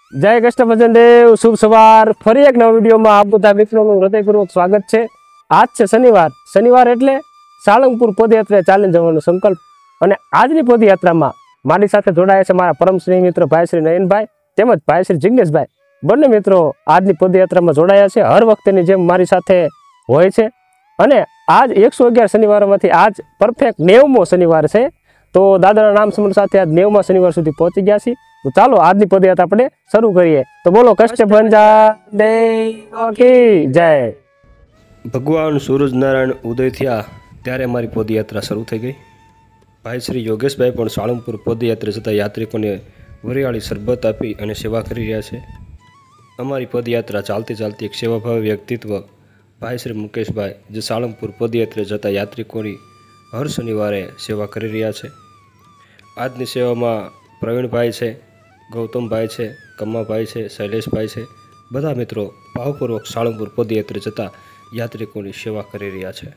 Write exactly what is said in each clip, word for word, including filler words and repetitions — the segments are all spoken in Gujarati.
જય કૃષ્ણ ભજન દેવ, શુભ સવાર। ફરી એક નવા વિડીયોમાં આપ બધા મિત્રોનું હૃદયપૂર્વક સ્વાગત છે। આજ છે શનિવાર, શનિવાર એટલે સાળંગપુર પદયાત્રા ચાલીને જવાનો સંકલ્પ। અને આજની પદયાત્રામાં મારી સાથે જોડાયા છે મારા પરમ સ્નેહી મિત્ર ભાઈ શ્રી નયનભાઈ તેમજ ભાઈ શ્રી જિગ્નેશભાઈ। બંને મિત્રો આજની પદયાત્રામાં જોડાયા છે, હર વખતેની જેમ મારી સાથે હોય છે। અને આજ એકસો અગિયાર શનિવારોમાંથી આજ પરફેક્ટ નેવમો શનિવાર છે। તો દાદાના નામ સ્મરણ સાથે આજ નેવમા શનિવાર સુધી પહોંચી ગયા છીએ। તો ચાલો આજની પદયાત્રા આપણે શરૂ કરીએ। તો બોલો કષ્ટભંજન દેવ કી જય। ભગવાન સૂરજનારાયણ ઉદય થયા ત્યારે અમારી પદયાત્રા શરૂ થઈ ગઈ। ભાઈ શ્રી યોગેશભાઈ પણ સાળંગપુર પદયાત્રા જતા યાત્રિકોને વરિયાળી શરબત આપી અને સેવા કરી રહ્યા છે। અમારી પદયાત્રા ચાલતી ચાલતી એક સેવાભાવી વ્યક્તિત્વ ભાઈ શ્રી મુકેશભાઈ જે સાળંગપુર પદયાત્રા જતા યાત્રિકોની હર શનિવારે સેવા કરી રહ્યા છે। આજની સેવામાં પ્રવીણભાઈ છે, ગૌતમભાઈ છે, કમ્માભાઈ છે, શૈલેષભાઈ છે, બધા મિત્રો ભાવપૂર્વક સાળંગપુર પદયાત્રા જતા યાત્રિકોની સેવા કરી રહ્યા છે।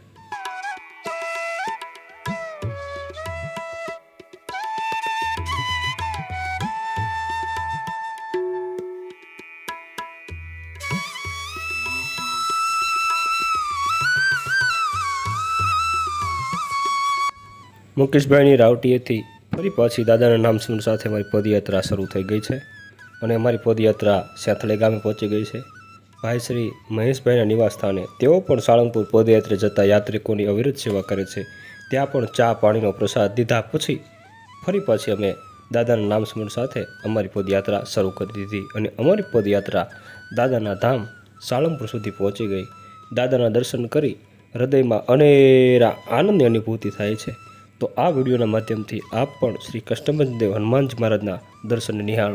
મુકેશભાઈની રાવટીએથી ફરી પાછી દાદાના નામ સ્મરણ સાથે અમારી પદયાત્રા શરૂ થઈ ગઈ છે અને અમારી પદયાત્રા સેથળે ગામે પહોંચી ગઈ છે। ભાઈ શ્રી મહેશભાઈના નિવાસ સ્થાને તેઓ પણ સાળંગપુર પદયાત્રા જતા યાત્રિકોની અવિરત સેવા કરે છે। ત્યાં પણ ચા પાણીનો પ્રસાદ દીધા પછી ફરી પાછી અમે દાદાના નામ સ્મરણ સાથે અમારી પદયાત્રા શરૂ કરી દીધી અને અમારી પદયાત્રા દાદાના ધામ સાળંગપુર સુધી પહોંચી ગઈ। દાદાના દર્શન કરી હૃદયમાં અનેરા આનંદની અનુભૂતિ થાય છે। તો આ વિડીયોના માધ્યમથી આપ પણ શ્રી કષ્ટભંજન દેવ હનુમાનજી મહારાજના દર્શન નિહાળો।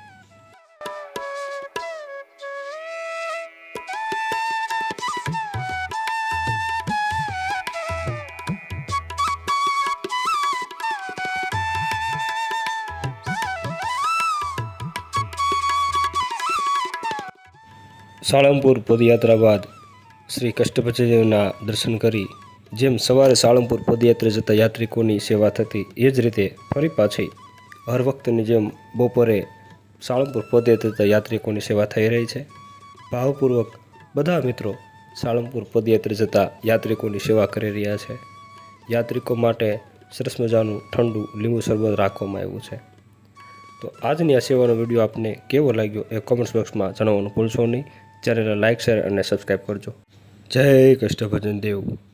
સાળંગપુર પદયાત્રા બાદ શ્રી કષ્ટભંજન દેવના દર્શન કરી જેમ સવારે સાળંગપુર પદયાત્રા જતા યાત્રિકોની સેવા થતી એ જ રીતે ફરી પાછી હર વખતની જેમ બપોરે સાળંગપુર પદયાત્રા જતા યાત્રિકોની સેવા થઈ રહી છે। ભાવપૂર્વક બધા મિત્રો સાળંગપુર પદયાત્રા જતા યાત્રિકોની સેવા કરી રહ્યા છે। યાત્રિકો માટે સરસ મજાનું ઠંડુ લીંબુ શરબત રાખવામાં આવ્યું છે। તો આજની આ સેવાનો વિડીયો આપને કેવો લાગ્યો એ કોમેન્ટ્સ બોક્સમાં જણાવવાનું ભૂલશો નહીં। ચેનલને લાઇક, શેર અને સબસ્ક્રાઈબ કરજો। જય કષ્ટભંજન દેવ।